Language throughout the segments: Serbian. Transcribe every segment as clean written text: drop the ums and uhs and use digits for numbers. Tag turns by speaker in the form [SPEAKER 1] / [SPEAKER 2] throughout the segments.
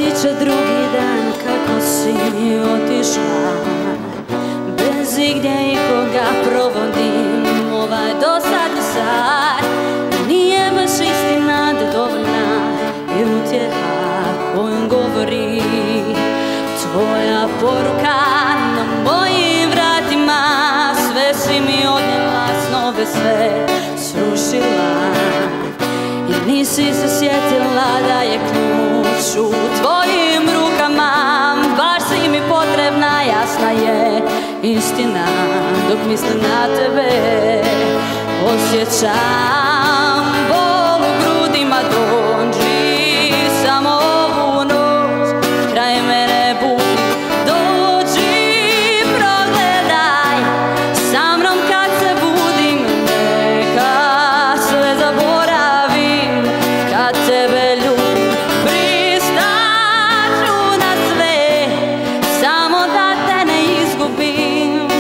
[SPEAKER 1] Protiče drugi dan kako si otišla, bez igdje ikoga provodim ovaj dosadni sat. Nije baš istina da dovoljna je utjeha kojom govori tvoja poruka na mojim vratima. Sve si mi odnijela, snove sve srušila, jer nisi se sjetila da je ključ u tvojim rukama. Baš si mi potrebna, jasna je istina, dok mislim na tebe osjećam bol u grudima. Dođi samo ovu noć, kraj mene budi, dođi progledaj sa mnom kad se budim, neka sve zaboravim kad tebe ljubim. Pristat ću na sve, samo da te ne izgubim.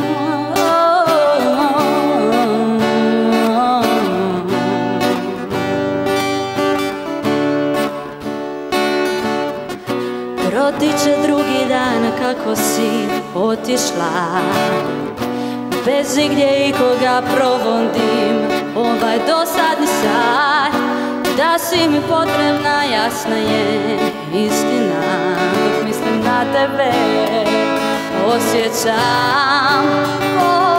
[SPEAKER 1] Protiče drugi dan kako si otišla, bez igdje ikoga provodim ovaj dosadni sat. Da si mi potrebna, jasna je istina, dok mislim na tebe osjećam